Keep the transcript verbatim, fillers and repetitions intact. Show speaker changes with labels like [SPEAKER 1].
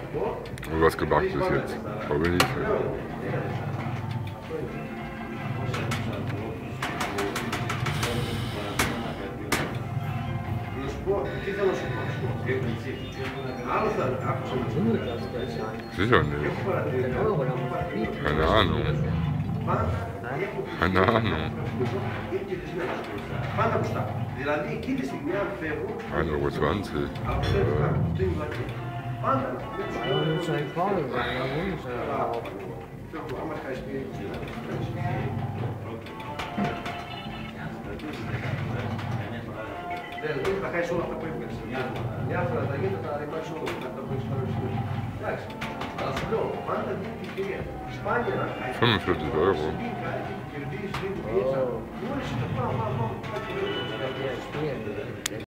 [SPEAKER 1] Und was gebacktes jetzt. Aber nicht. Sicher nicht. Keine Ahnung. Keine Ahnung. ein Euro zwanzig.
[SPEAKER 2] Θα χάσει όλα αυτά που έπαιξε. Μια φορά τα γίνεται, θα ρημάσει όλα αυτά που έχεις παρουσιάσει. Εντάξει, αλλά σου λέω, πάντα δίνει την ευκαιρία. Σπάνια να χάσει.
[SPEAKER 1] fünfundvierzig Euro.
[SPEAKER 2] Κερδίζεις λίγο, πιέζα. Μόλις το πάω, πάω, πάω.